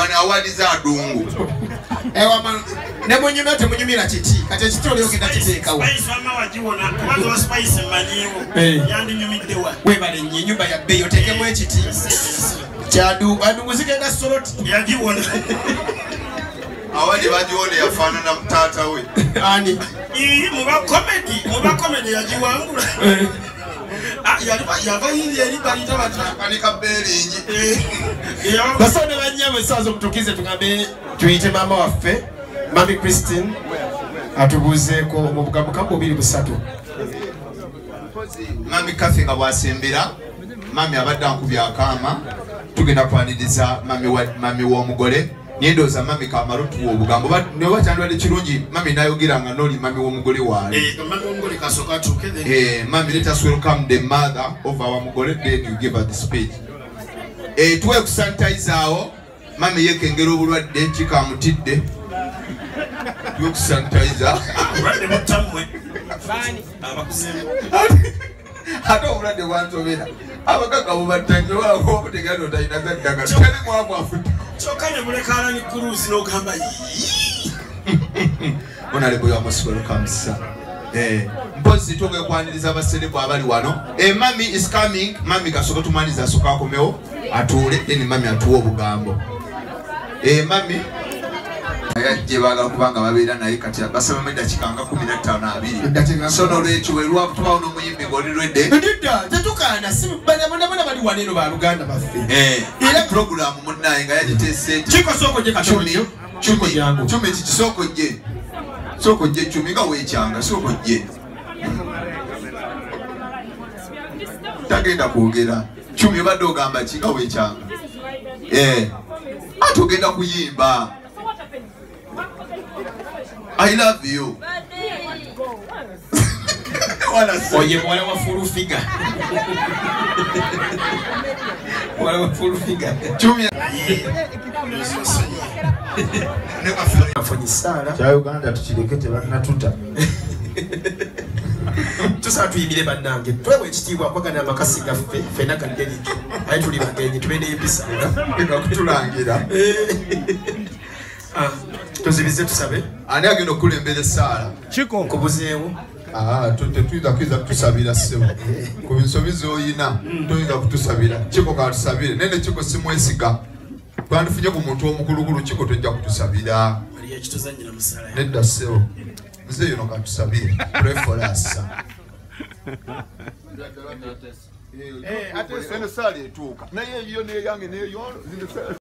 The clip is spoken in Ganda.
wana awadi za adungu ewa ne munyumya temunyumira kiti kati ekiti oli ogenda kiteekawo spice mama wagiwona kubanza wa spice manyiwo yandi nyumiddewa webale nnyo ennyumba yabbe oteekemu ekiti kyadu adungu zigenda soloti yagiwona awadi bagiwona yafaanana mutaata we ani muba comedy yagiwangula yava yindi eri balita batakanika beeringi basone banyama esaazo mutukize tugambe tuyite maama waffe mami Christine atubuuzeeko mu bugabukamu 2-3 mami Kathy nga bwasembera mami abadde ankubya akaama tugenda kwaniriza mami w'omugole niendooza mami kamala otuwa obugambo ne bakyandibadde kirungi mami nayogeranga noli mami w'omugole waali mami let us welcome the mother of our mugole, then you give her the speech. Tuwe kusanitize awo mami yekengera obulwadde kikamutidde tuwe kusanitize ate obulwadde bwantobera abagagga bubattanjewako obutegera notalina gaddagala tali mwavu afutta kyokka ne mulekala ni kuruzi n'ogamba Honorable you are most welcome, sir. Mpozi toge kwaniriza abaselebo abali wano. Mami is coming. Mami kasoka tumaniza soka akomeo atule then mami atuwa obugambo. Mami ayajje baga kubanga babeera naye kati basaba meda kikanga 15 sono lecho welwa kutuwa ono muyimbi ngolirwedde ndidda tetukana si bana bali waneno ba Luganda baffe era program munnaye nga yagitese Chicco soko je kachumi Chicco yangu chumi kisoko je soko je chumi nga wekyanga soko je tagenda kwogera chumi badde ogamba kinga wekyanga atogenda kuyimba I love you. Oye mwana wa full figure. Mwana wa full figure. Chumi. Afanye sala. Cha Uganda tukirekete banatuta. Tusa tuyimire bannange. Twewe ekitiibwa kwagana amakasi gaffe fena kanderiki. Ayi tuli bagenyi tubende empisa. Nga kutulangira. Tuzibize tusabe. Ani agenda okulembera essala? Chicco nkubuzeewo. Tuyinza kwiza kutusabira ssebo. Ku binsobizo oyina toyinza kutusabira. Chicco katusabire. Nene Chicco simwesiga. Twandifunye ku muntu omukulukulu Chicco tojja kutusabira. Nedda ssebo. Nze yono katusabire. Pray for us. Ate sene sali etuuka. Naye yo neyange neyo